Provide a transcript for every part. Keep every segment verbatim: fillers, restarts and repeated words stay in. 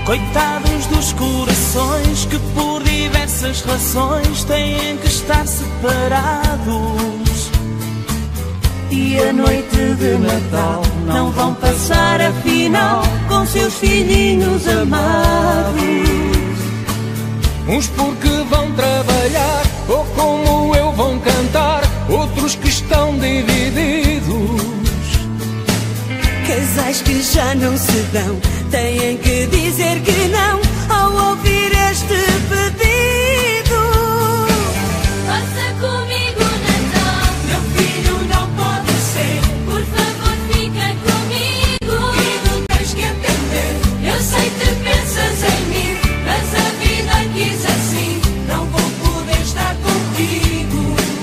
Coitados dos corações que por diversas razões têm que estar separados. E a noite de Natal não vão passar afinal com seus filhinhos amados. Uns porque vão trabalhar, ou como eu vão cantar, outros que estão divididos. Casais que já não se dão têm que dizer que não ao ouvir este pedido. Passa comigo Natal, meu filho não pode ser. Por favor fica comigo. Filho, tens que entender, Eu sei que pensas em mim, mas a vida quis assim, não vou poder estar contigo.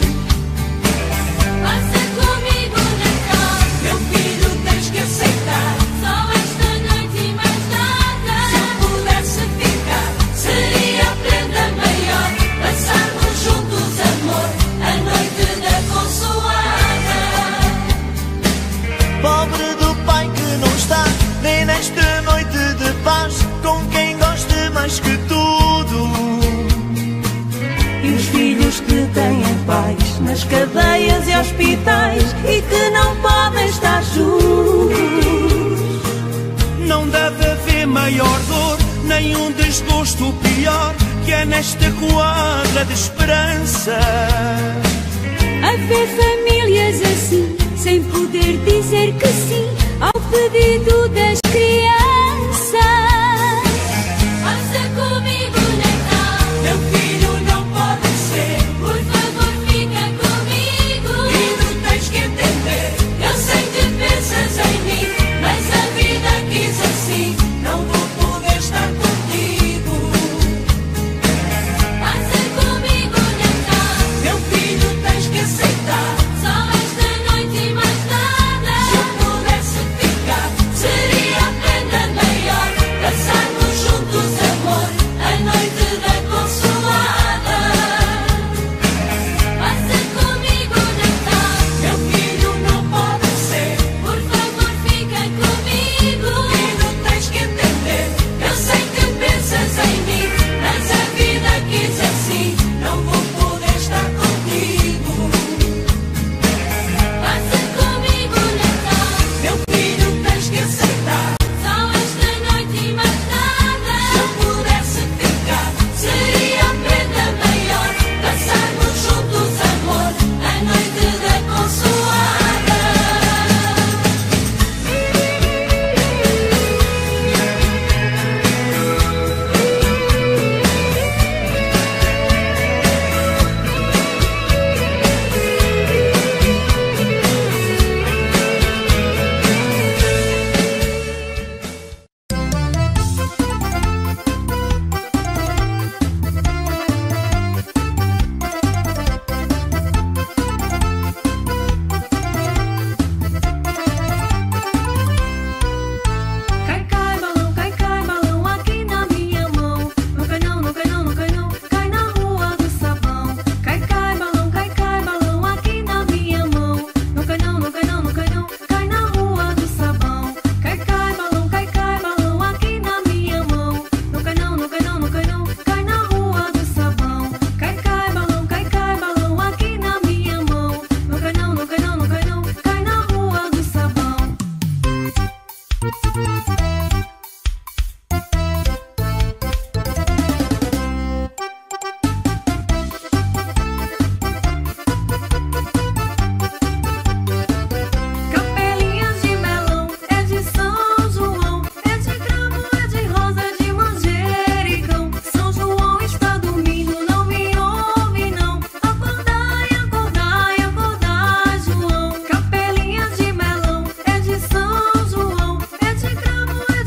passa comigo Natal. Meu filho, tens que aceitar, Só esta noite e mais nada. se eu pudesse ficar, Seria a prenda maior, passarmos juntos amor, a noite da consoada. Pobre do pai que não está nem nesta noite de paz com quem goste mais que tudo. e os filhos que têm pais nas cadeias e hospitais e que não podem estar juntos. Não deve haver maior dor, nem um desgosto pior que é nesta quadra de esperança. Haver famílias assim, sem poder dizer que sim ao pedido das crianças. Passa comigo Natal, Meu filho não pode ser, por favor fica comigo. filho, tens que entender, Eu sei que pensas em mim, mas a vida quis assim, não vou poder estar contigo. passa comigo Natal. Meu filho, tens que aceitar, Só esta noite e mais nada. se eu pudesse ficar, Seria a prenda maior, passarmos juntos amor, a noite da consoada. Passa comigo Natal, meu filho não pode ser, por favor fica comigo. filho, tens que entender, Eu sei que pensas em mim, mas a vida quis assim, não vou poder estar contigo. passa comigo Natal. Meu filho, tens que aceitar, Só esta noite e mais nada. se eu pudesse ficar, Seria a prenda maior, passarmos juntos amor, a noite da consoada. Cai, cai, balão, cai, cai, balão aqui na minha mão. Não cai não, não cai não, não cai não, cai na rua do sabão. Cai, cai, balão, cai, cai, balão aqui na minha mão. Não cai não, não cai não, não cai não, cai na rua do sabão. Cai, cai, balão, cai, cai, balão aqui na minha mão. Não cai não, não cai não, não cai não, cai na rua do sabão. Cai, cai, balão, cai, cai, balão aqui na minha mão. Não cai não, não cai não, não cai não, cai na rua do sabão. Capelinhas de melão, é de São João, é de cravo, é de rosa, é de manjericão. São João está dormindo, não me ouve não. Acordai, acordai, acordai, João. Capelinhas de melão, é de São João, é de cravo, é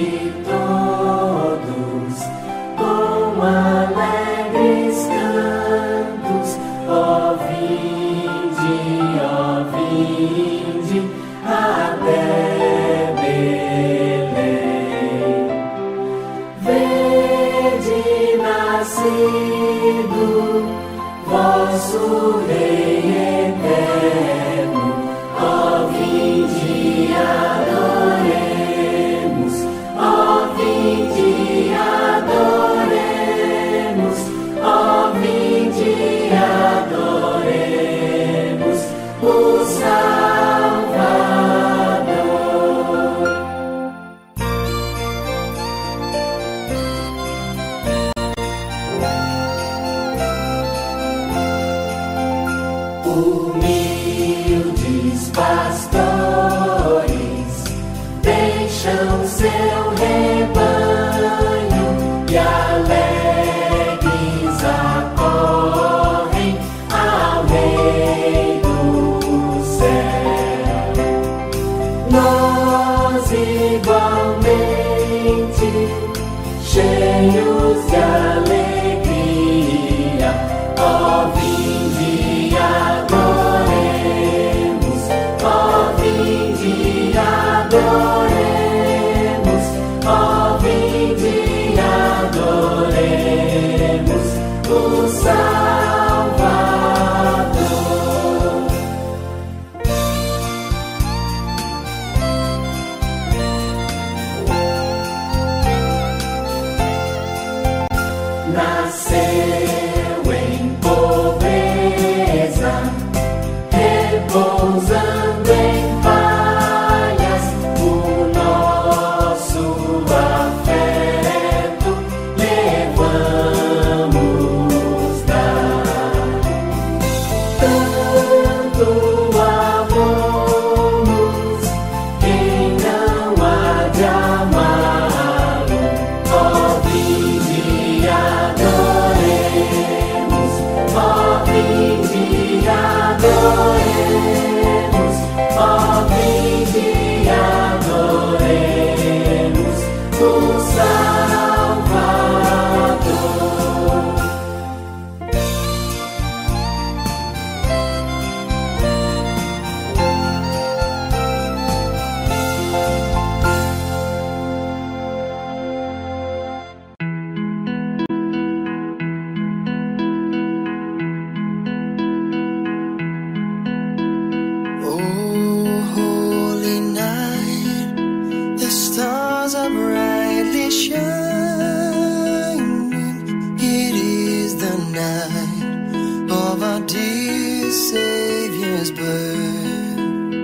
vinde todos com alegres cantos, ó vinde, ó vinde até Belém. Vede nascido vosso Rei eterno, ó vinde adoremos, ó vinde adoremos, ó vinde adoremos o Salvador. Humildes pastores deixam seu rebanho e alegres acorrem ao Rei do céu. Nós igualmente, cheios de alegria, ó vinde adoremos, ó vinde adoremos, ó vinde adoremos o Salvador. Nasceu em pobreza, repousando em palhas, o nosso afeto levamos dar. Tanto amamos quem não há de amá-lo, ó vinde adoremos, ó vinde adoremos, ó vinde adoremos o Salvador. Oh, holy night, the stars are brightly shining. It is the night of our dear Savior's birth.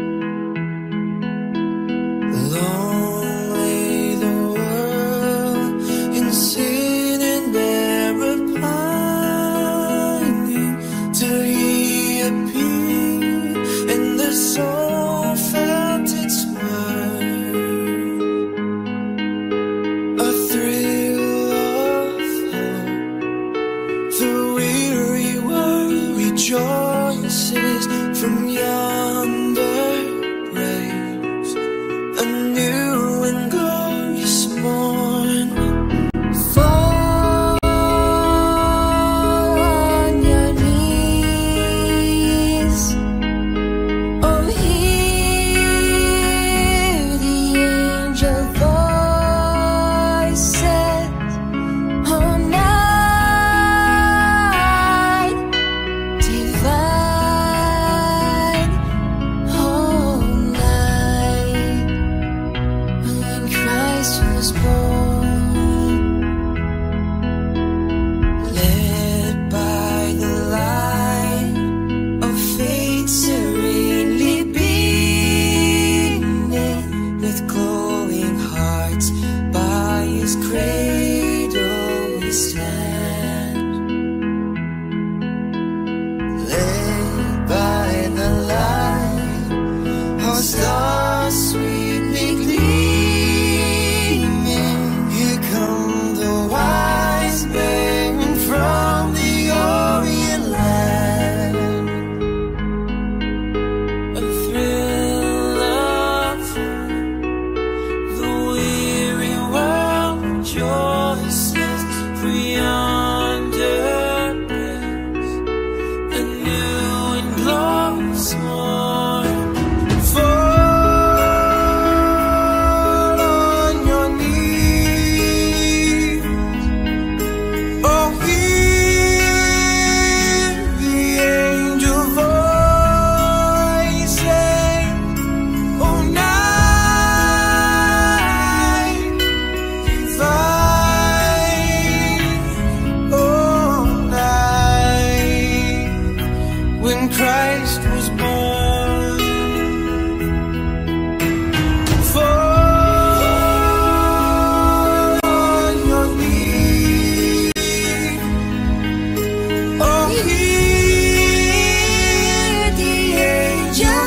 Long lay the world in sin and error pining, till He appeared and the soul felt its worth. A thrill of hope, the weary world rejoices from yonder graves. A new and glorious morn. Fall on your knees. Oh, hear the angel voices. Oh, night divine. Oh, Christ was born. Fall on your knees. Oh, hear the angel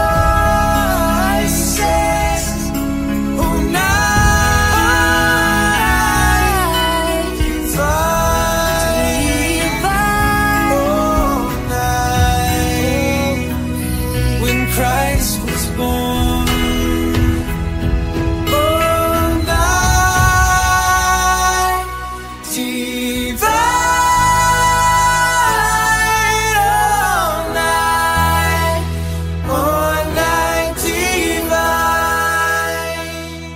voices. Oh, night divine. Oh, night when Christ was born. Oh, night divine. Oh, night, oh, night divine.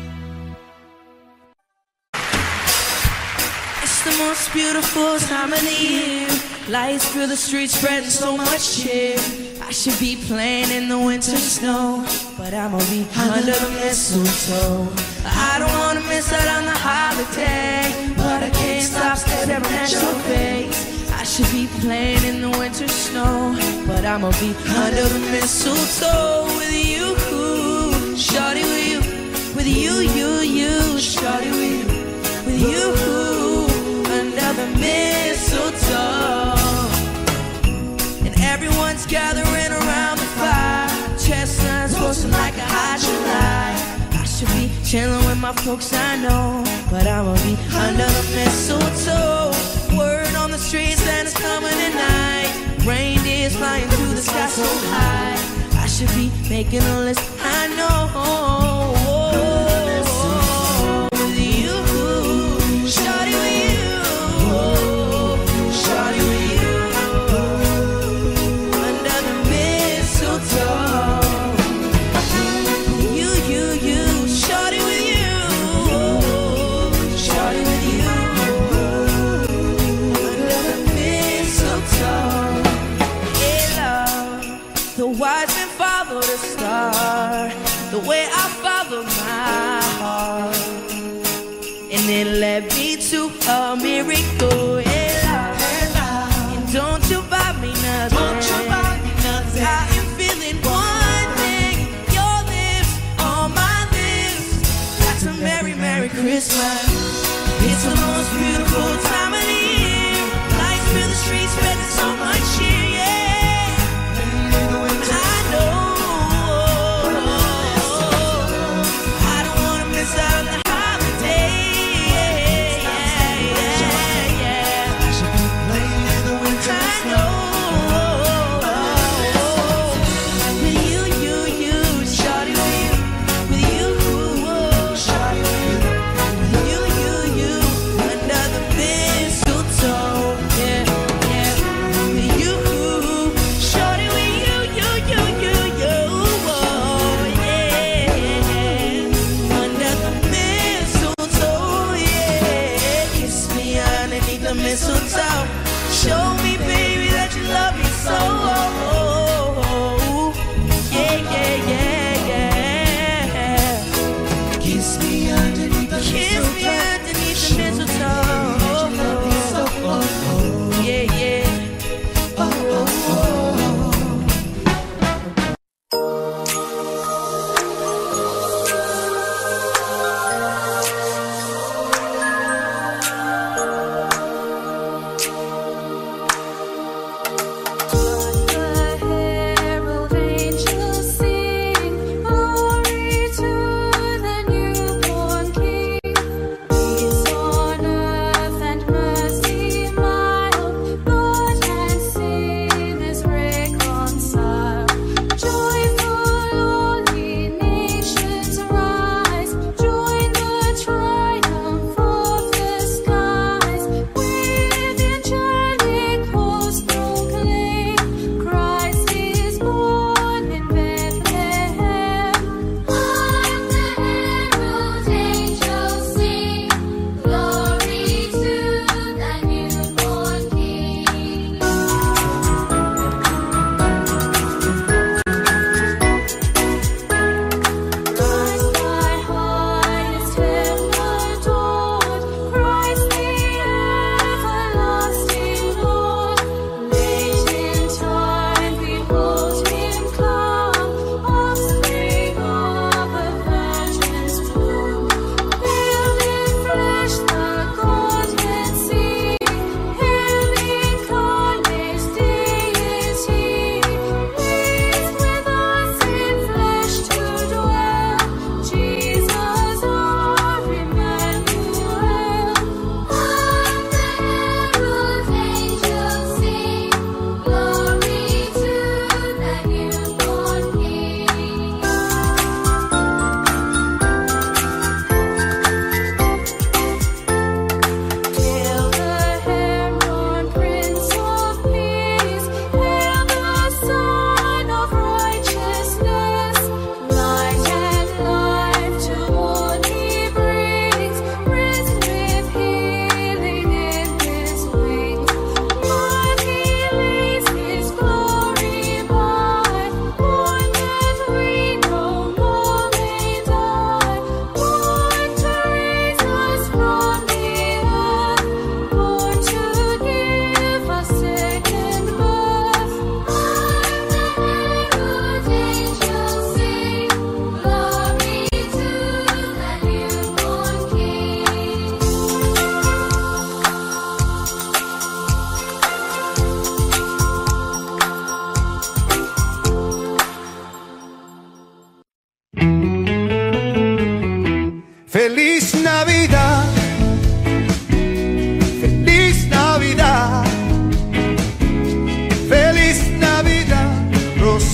It's the most beautiful time of the year. Lights fill the streets, spreading so much cheer. I should be playing in the winter snow, but I'ma be under the mistletoe. I don't wanna miss out on the holiday, but I can't stop staring at your face. I should be playing in the winter snow, but I'ma be under the mistletoe with you, shawty, with you, with you, you, you, shawty, with you, with you, under the mistletoe. And everyone's gathering around the fire, chestnuts roasting like a hot July. I should be chilling with my folks, I know, but I'ma be under the mistletoe. Word on the street, Santa's coming tonight. Reindeer's flying through the sky so high. I should be making a list, I know. With you, shawty, with you, shawty, with you, under the mistletoe. You, you, you, shawty, with you, shawty, with you, under the mistletoe. Hey, love, the wise men follow the star, the way I follow my heart, and it led me to a miracle. Hey, love, and don't you buy me nothing. I am feeling one thing, your lips on my lips. That's a merry, merry Christmas. It's the most beautiful time of the year. Lights fill the streets, spreading so much cheer, yeah. I know. I don't wanna miss out on the holiday. Yeah, yeah, yeah. I know. With you, you, you, shawty, with you, with you, shawty, with you, with you, you, you, under the bed.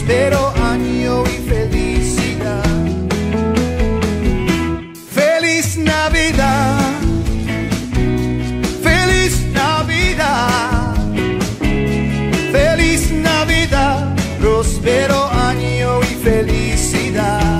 próspero año y felicidad. Feliz Navidad, feliz Navidad, feliz Navidad, próspero año y felicidad.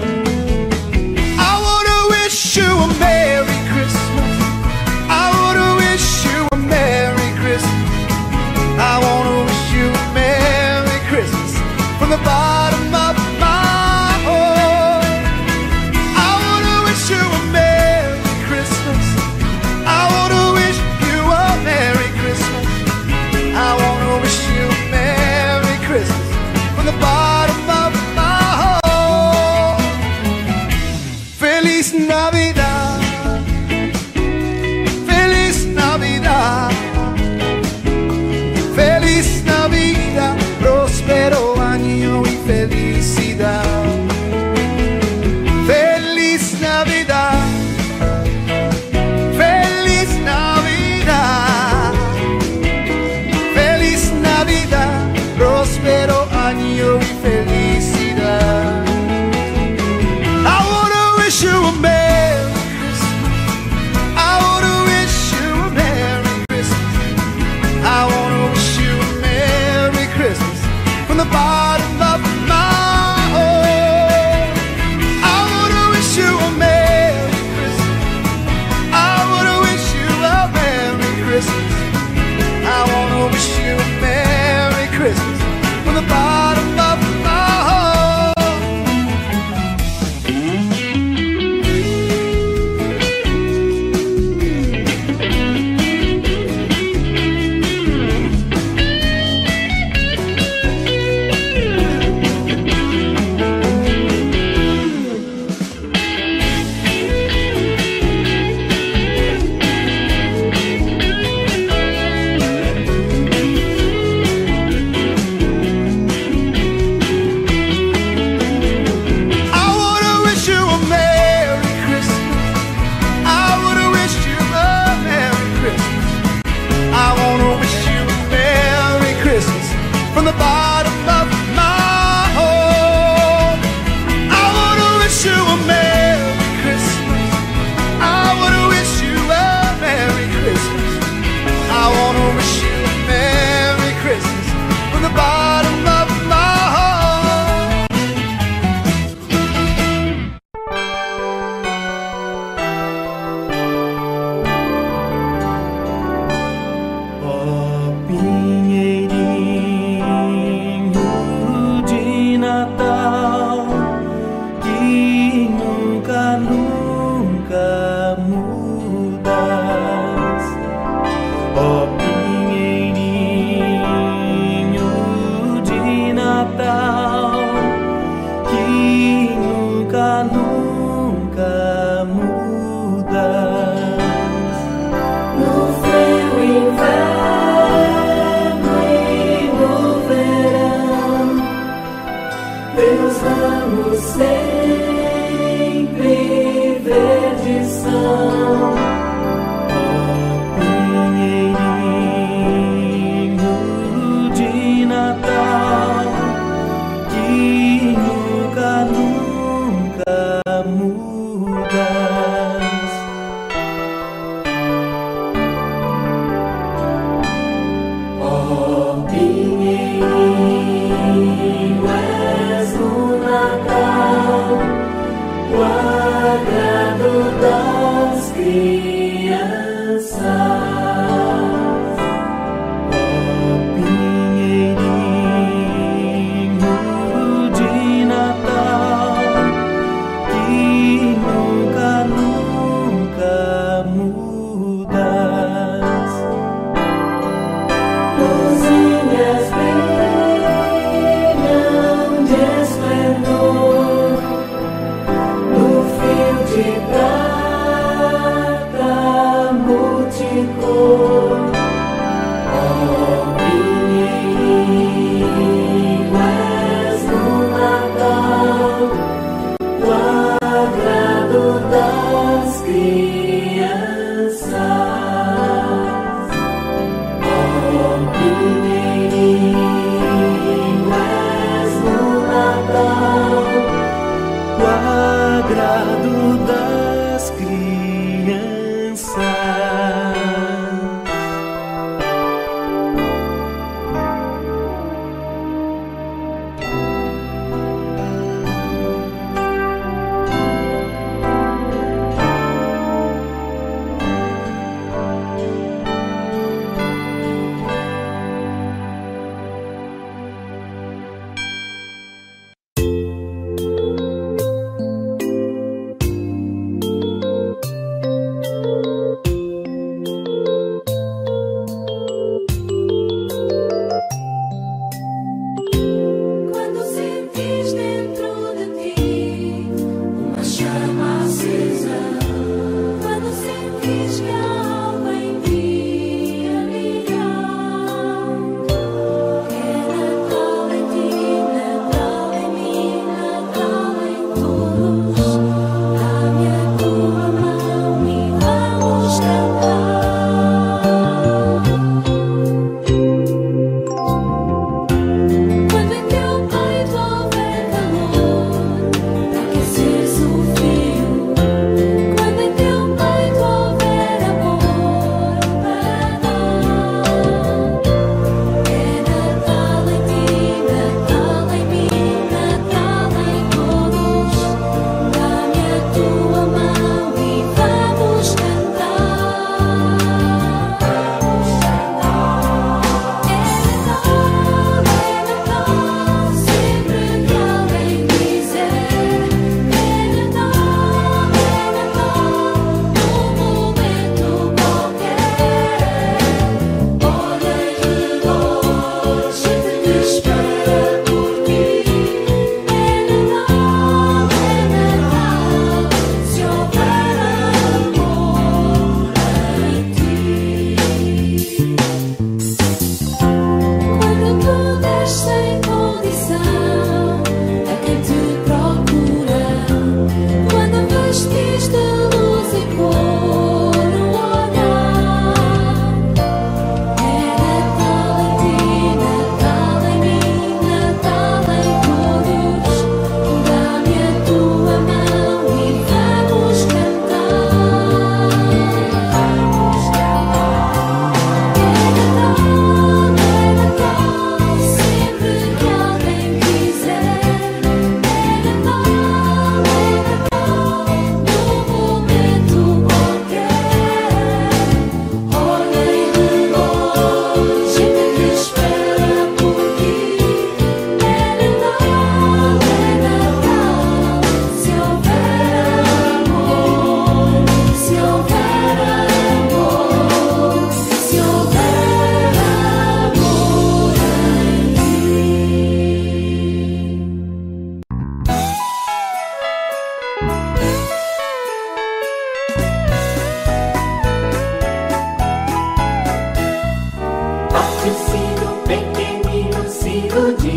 I wanna wish you a Merry Christmas. I wanna wish you a Merry Christmas. I wanna wish you a Merry Christmas from the bottom of my heart. I wanna wish you a Merry Christmas. I wanna wish you a Merry Christmas. I wanna wish you a Merry Christmas from the bottom of my heart. Feliz Navidad, Feliz Navidad, Feliz Navidad, próspero año y felicidad. Feliz Navidad, Feliz Navidad, Feliz Navidad, próspero año y felicidad. I wanna wish you a Merry Christmas. I wanna wish you a Merry Christmas. I wanna wish you a Merry Christmas from the bottom of my heart. I wanna wish you a Merry Christmas. I wanna wish you a Merry Christmas. I wanna wish you a Merry Christmas from the bottom of my heart. I wanna wish you a Merry Christmas. I wanna wish you a Merry Christmas. I wanna wish you a Merry Christmas from the bottom of my heart. I wanna wish you a Merry Christmas. I wanna wish you a Merry Christmas. I wanna wish you a Merry Christmas from the bottom of my heart. Ó pinheirinho de Natal, que nunca, nunca mudas. Ó pinheirinho de Natal, que nunca, nunca mudas. No frio, inverno e no verão, teus ramos sempre verdes são. Ó pinheirinho de Natal,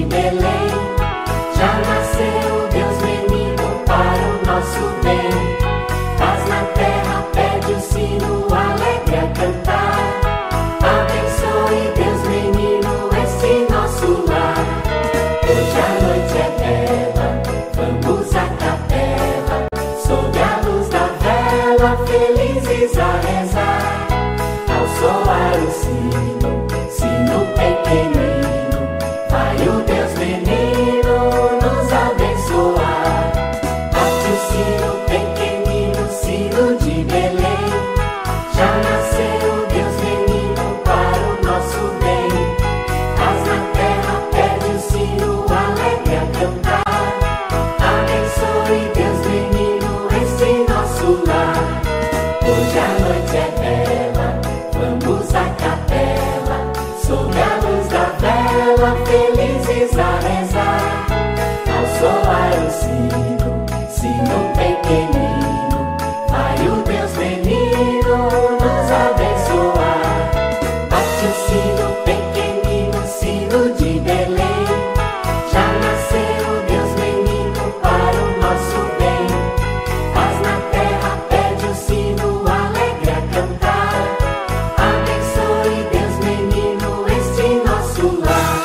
Belém. Já nasceu Deus menino para o nosso bem. Paz na terra, pede o sino alegre a cantar. Abençoe Deus menino este nosso lar. Hoje a noite é bela, vamos à capela, sob a luz da vela, felizes a rezar. Ao soar o sino, sino pequenino, vai o Deus menino nos abençoar. Bate o sino pequenino, sino de Belém. Já nasceu Deus menino para o nosso bem. Paz na terra, pede o sino alegre a cantar. Abençoe Deus menino este nosso lar. Hoje a noite é bela, vamos à capela, sob a luz da vela, felizes a rezar. Ao soar o sino, sino pequenino, vai o Deus menino nos abençoar. Bate o sino pequenino, sino de Belém. Já nasceu Deus menino para o nosso bem. Paz na terra, pede o sino alegre a cantar. Abençoe Deus menino este nosso lar.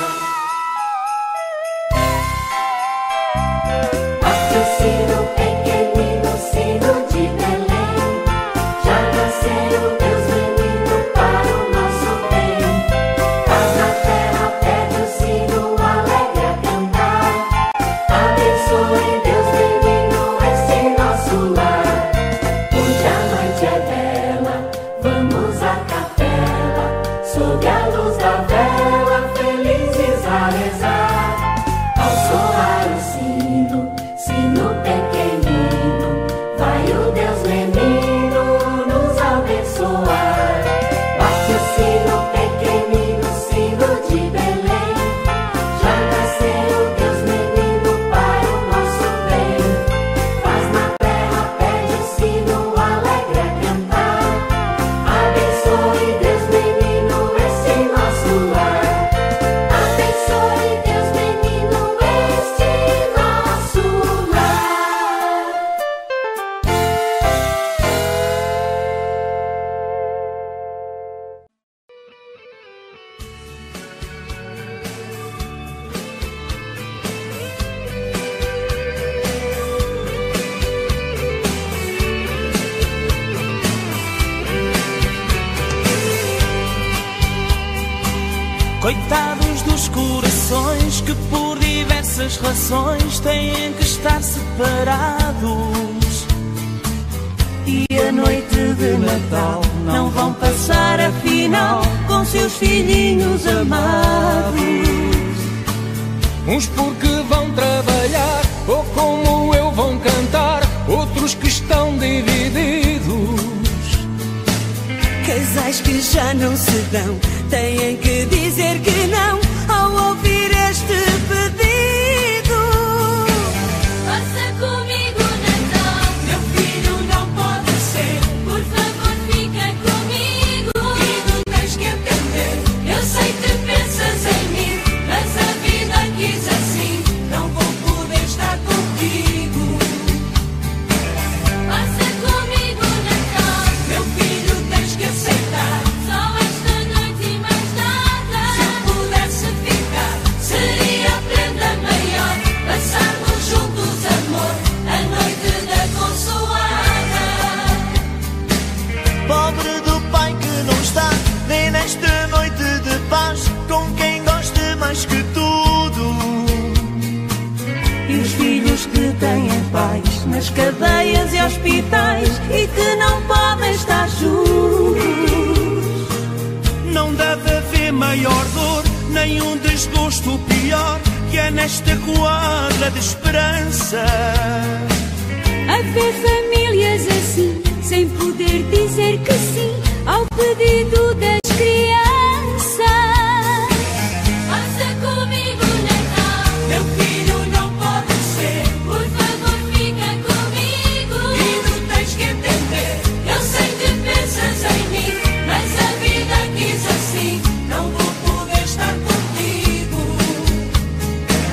Bate o sino pequenino, sino de Belém. Já nasceu Deus menino para o nosso bem. Paz na terra, pede o sino alegre a cantar. Abençoe Deus menino este nosso lar. Hoje a noite é bela, vamos à capela, sob a luz da vela, felizes a rezar. Ao soar o sino, sino pequenino, vai o Deus menino nos abençoar. Bate o sino pequenino, sino de Belém. Já nasceu Deus menino para o nosso bem. Paz na terra, pede o sino alegre a cantar. Abençoe Deus menino este nosso lar. Abençoe Deus menino este nosso lar. Coitados dos corações que por diversas razões têm que estar separados. E a noite de Natal não vão passar afinal com seus filhinhos amados. Uns porque vão trabalhar, ou como eu vão cantar, outros que estão divididos. Casais que já não se dão têm que dizer que não ao ouvir este pedido. Passa comigo Natal, meu filho não pode ser. Por favor fica comigo. E tu tens que entender, eu sei que pensas em mim, mas a vida quis assim, não vou poder estar contigo. Passa comigo Natal, meu filho tens que aceitar. Só esta noite e mais nada. Se eu pudesse ficar, seria a prenda maior. Passarmos juntos amor, a noite da consoada. Pobre do pai que não está nem nesta noite de paz com quem goste mais que tudo. E os filhos que têm pais nas cadeias e hospitais e que não podem estar juntos. Não deve haver maior dor, nenhum desgosto pior que é nesta quadra de esperança. A ver famílias assim, sem poder dizer que sim ao pedido das crianças. Passa comigo Natal, meu filho não pode ser. Por favor fica comigo. E tu tens que entender, eu sei que pensas em mim, mas a vida quis assim, não vou poder estar contigo.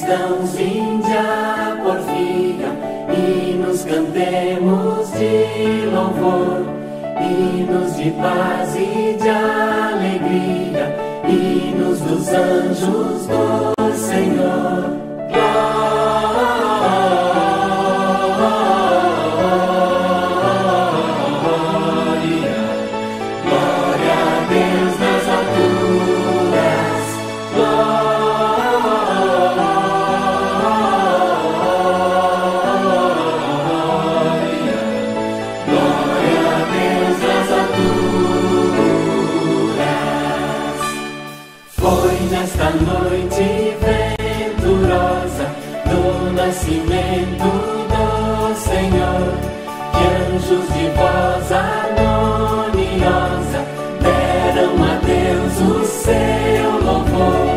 cristãos, Índia, porfia, hinos cantemos de louvor, hinos de paz e de alegria, hinos dos anjos do Senhor. Nesta noite venturosa do nascimento do Senhor, que anjos de voz harmoniosa deram a Deus o seu louvor.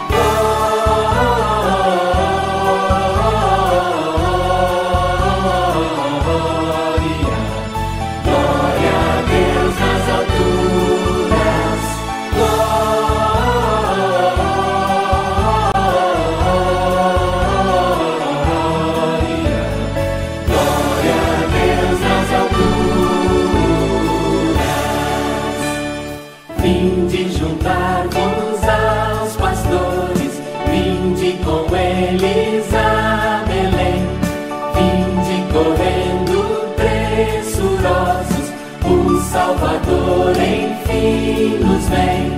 Vinde juntar-vos aos pastores, vinde com eles a Belém, vinde correndo pressurosos, o Salvador enfim nos vem.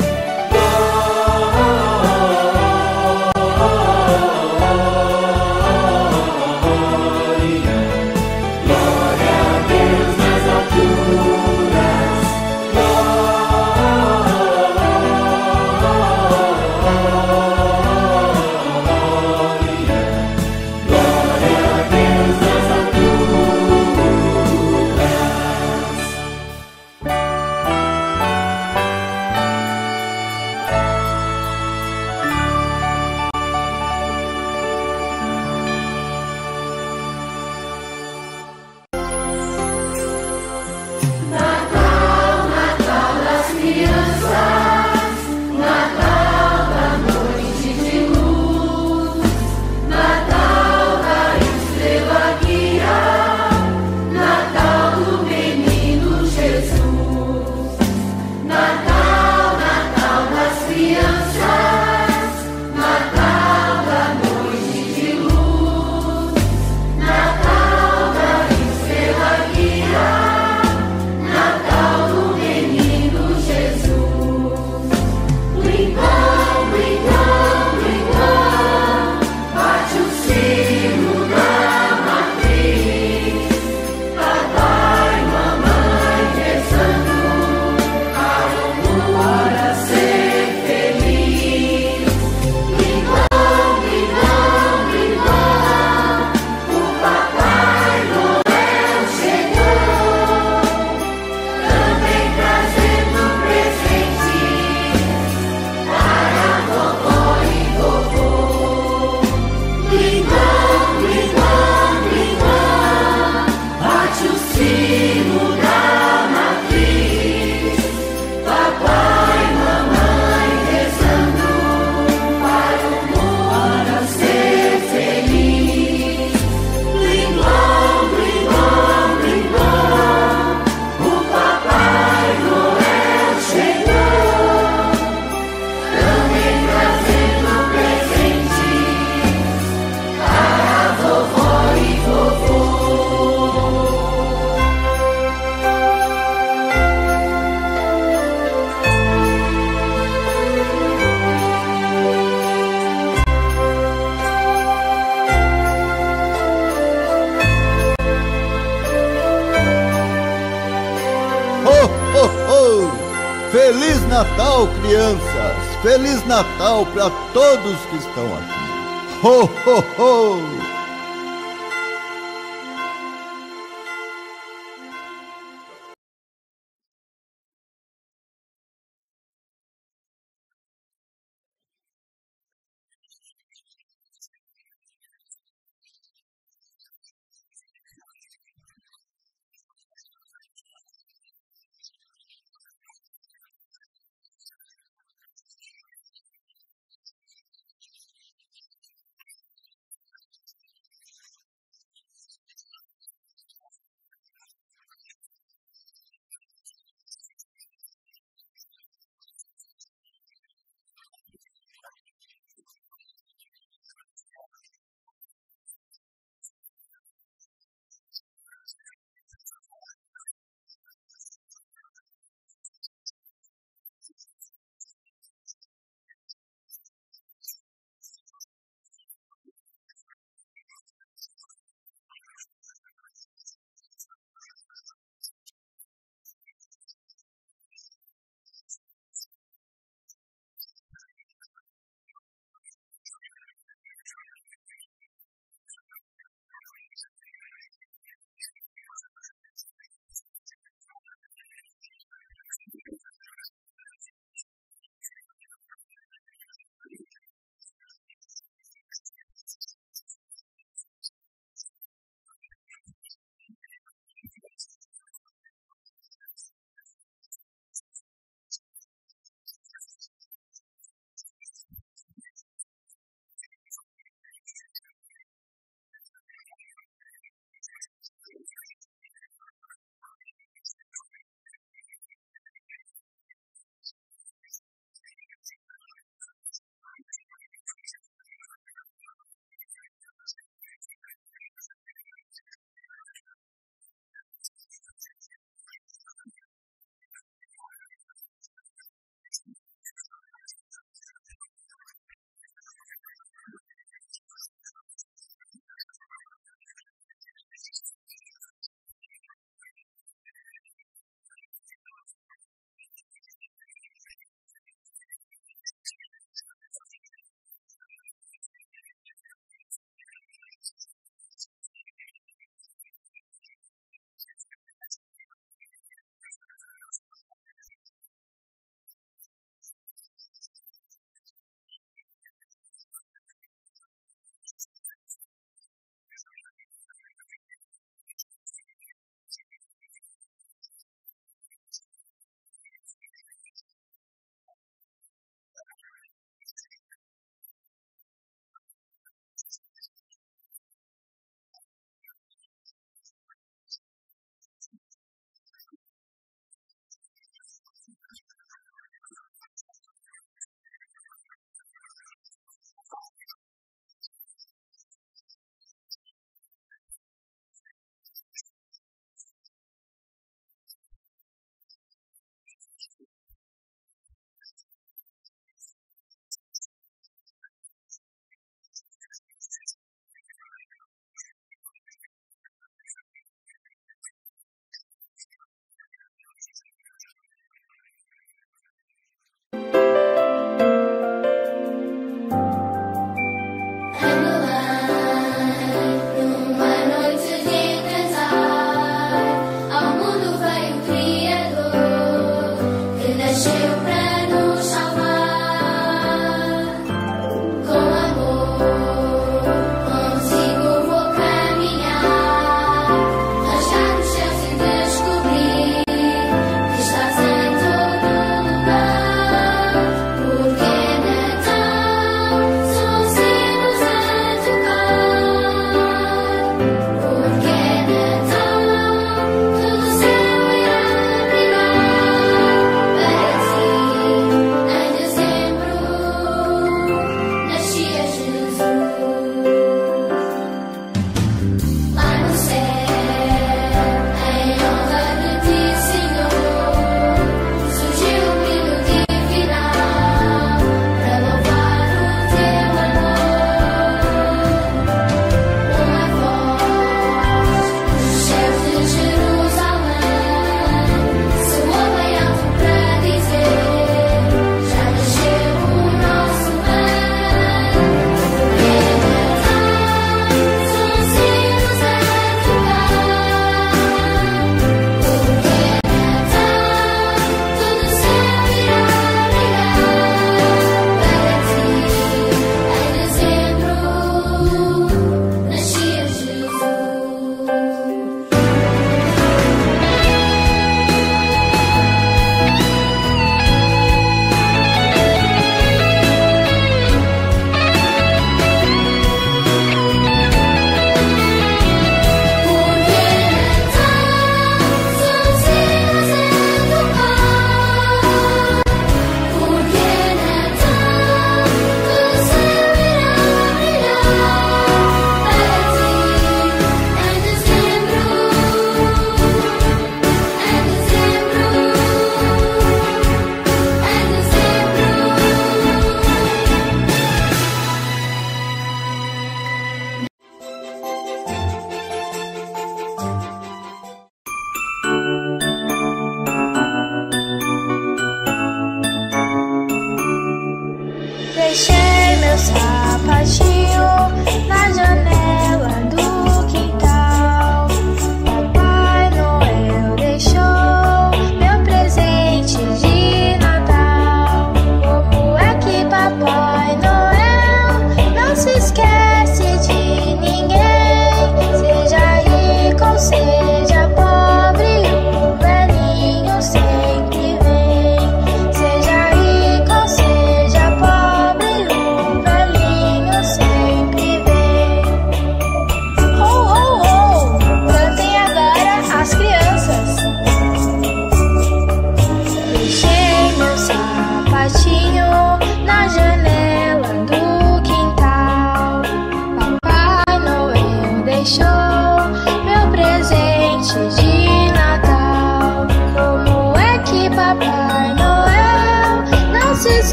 Feliz Natal, crianças! Feliz Natal para todos que estão aqui! Ho, ho, ho!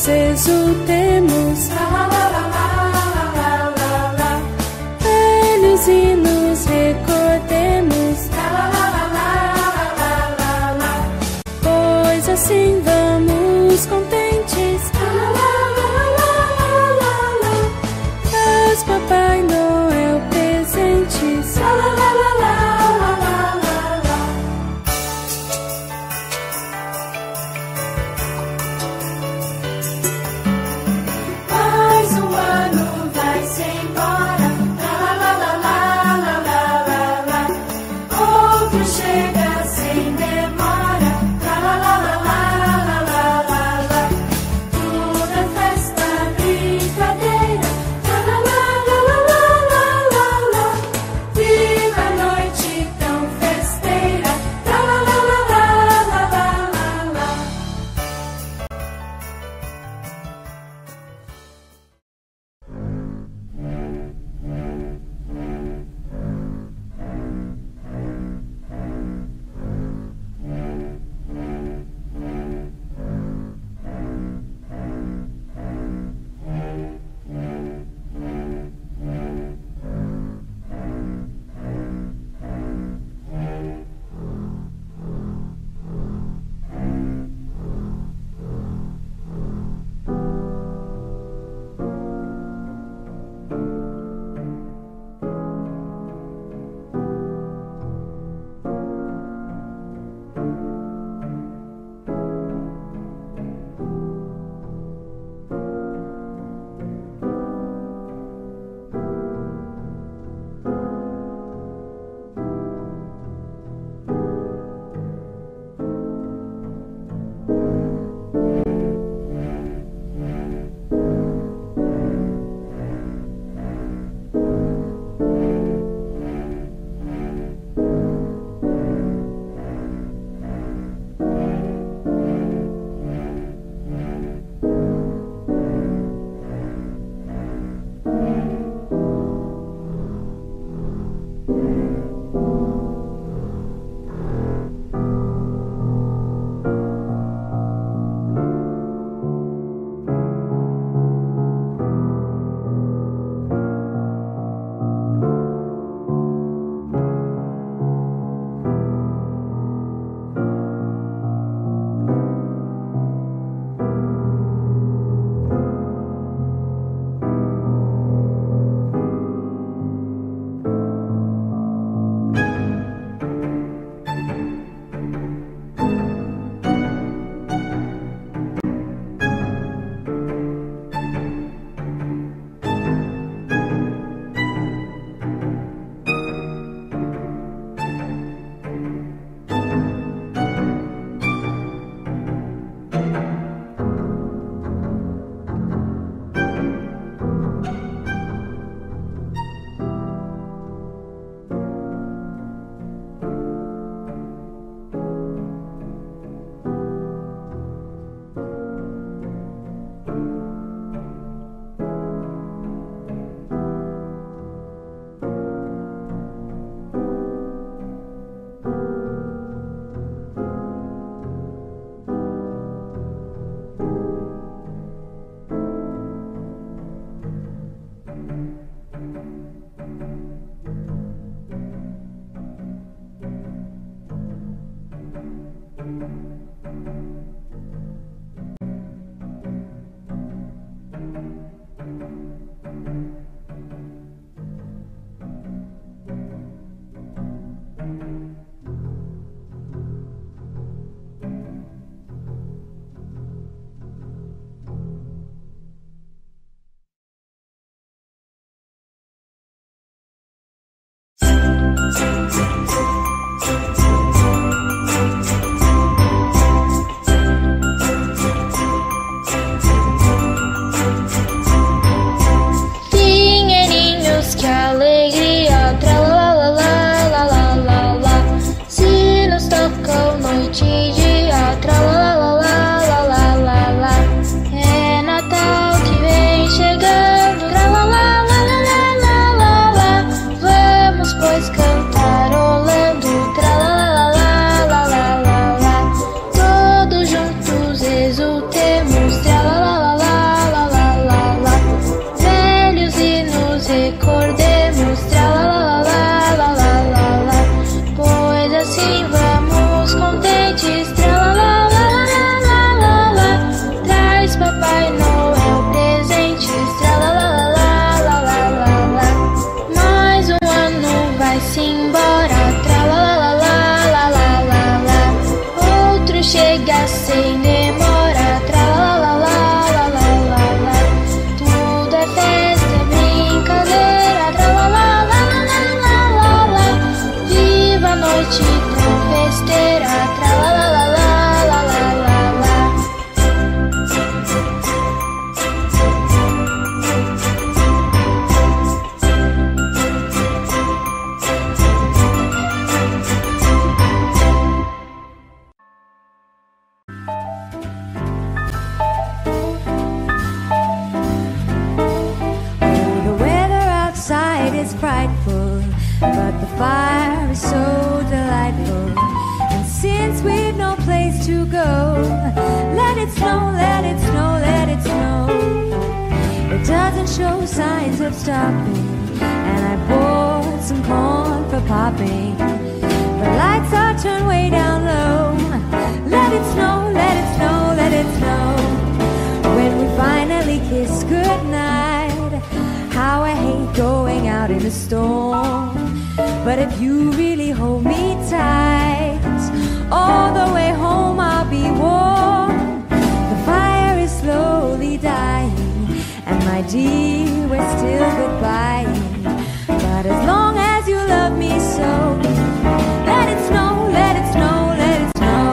juntos exultemos, velhos e nos recordemos, pois assim vamos contentes, traz Papai Noel presentes. Mais um ano recordemos, tra la la la la la la la, pois assim vamos contentes, tra la la la la la la la, traz Papai Noel presentes, tra la la la la la la la, mais um ano vai-se embora, tra la la la la la la la, outro chega sem demora, tra la la la la la la la, tudo é festa, brincadeira, tra la la la la la la la, viva a noite tão festeira, tra la la la la la la la la. The weather outside is frightful, but the fire is so delightful. And since we've no place to go, let it snow, let it snow, let it snow. It doesn't show signs of stopping, and I bought some corn for popping. The lights are turned way down low. Let it snow, let it snow, let it snow. When we finally kiss goodnight, how I hate going out in the storm. But if you really hold me tight, all the way home I'll be warm. The fire is slowly dying, and my dear, we're still goodbying. But as long as you love me so, let it snow, let it snow, let it snow.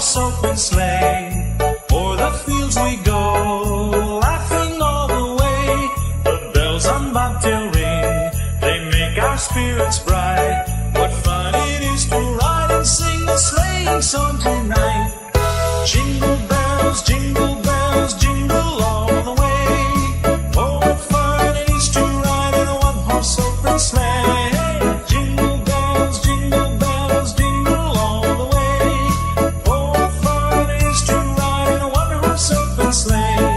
horse open sleigh. O'er the fields we go, laughing all the way. The bells on bobtail ring, they make our spirits bright. What fun it is to ride and sing a sleighing song tonight. Jingle bells, jingle bells, jingle all the way. Oh, what fun it is to ride in a one-horse open sleigh. Jingle bells, jingle bells, jingle all the way. Oh, what fun it is to ride in a one-horse open sleigh.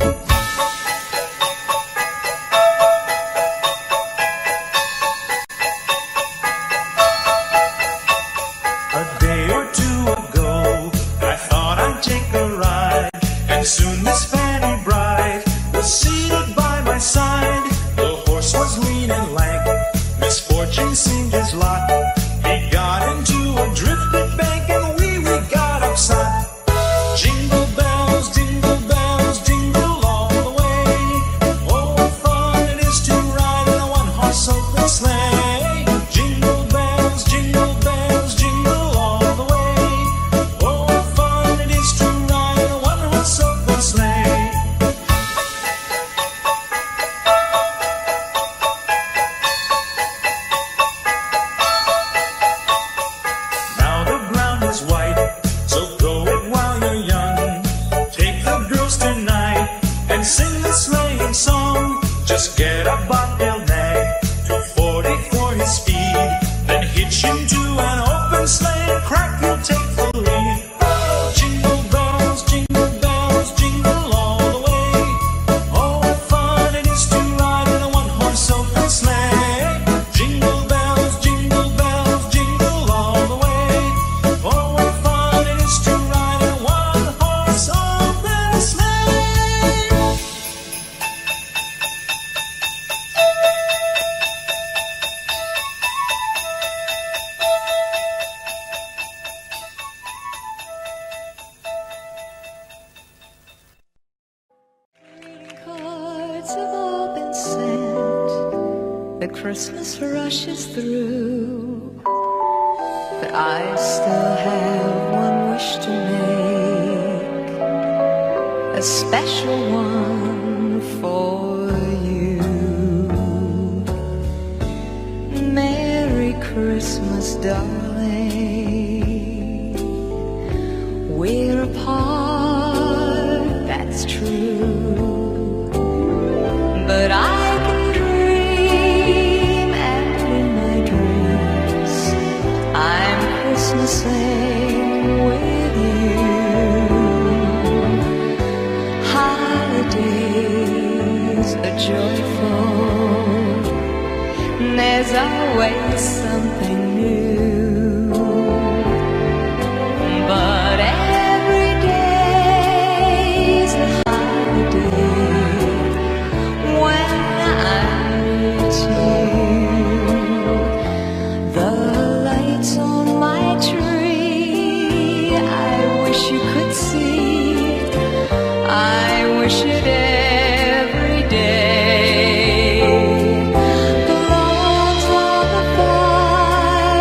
A day or two ago, I thought I'd take a ride, and soon Miss Fanny Bright was seated by my side. The horse was lean and lank, misfortune seemed his lot. He got into a drifted bank and we, we got upset. Jingle bells, jingle bells, jingle all the way. Oh, what fun it is to ride in a one-horse open sleigh. Jingle bells, jingle bells, jingle all the way. Oh, what fun it is to ride in a one-horse open sleigh. Now the ground is white, so go it while you're young. Take the girls tonight and sing the sleighing song. Just get a bobtail nag, two forty for his speed. Then hitch him to an open sleigh and crack, you'll take the lead. Oh, jingle bells, jingle bells, jingle all the way. Oh, what fun it is to ride in a one-horse open sleigh. Jingle bells, jingle bells, jingle all the way. Oh, what fun it is to ride in a one-horse open sleigh. Cards have all been sent, the Christmas rushes through, but I still have one wish to make, a special one for you. Merry Christmas, darling. We're apart, that's true, but I can dream, and in my dreams I'm Christmasing with you. Holidays are joyful, there's always something new, but every day's a holiday when I'm with you. The lights on my tree, I wish you could see, I wish it every day. The logs on the fire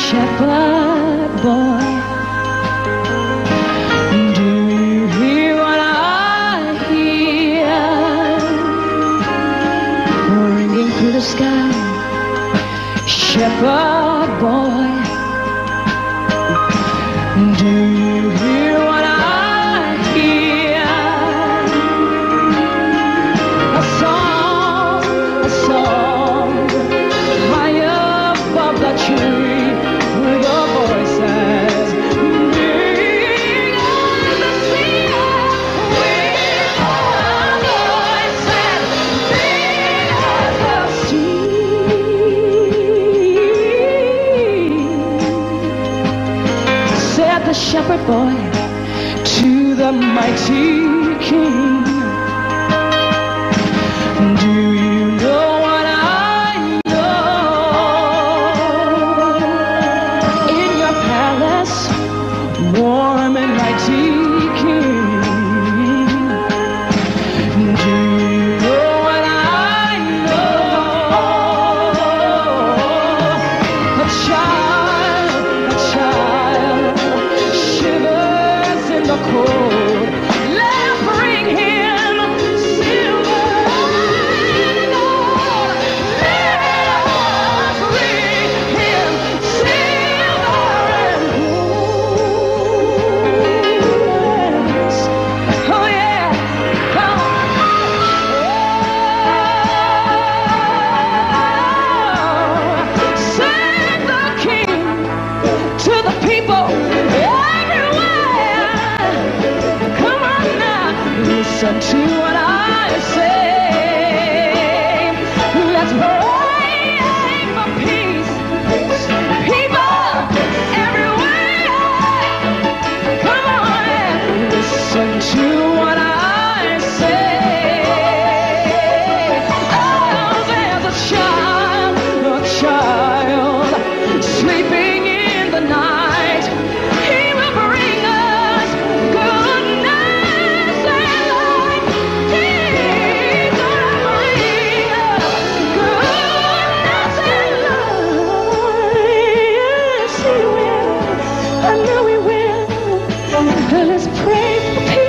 shepherd boy. Do you hear what I hear? Ringing through the sky, shepherd boy. Do you hear what I hear? A song, a song, high above the tree, where the voice says, big on the sea, where the voice says, big on the sea. Said the shepherd boy to the mighty king, do you know what I know? In your palace, warm and mighty king, do you know what I know? A child, a child shivers in the cold. Let's bring him silver and gold. Let us bring him silver and gold. Oh yeah, come on. Send the king to the people everywhere. Come on now, listen to what I say. Let's pray for peace, people everywhere. Come on and listen to what I say. Oh, there's a child, a child sleeping in the night. He will bring us goodness and light. He's gonna bring us goodness and light. Yes, he will. I know he will. Let's pray for peace.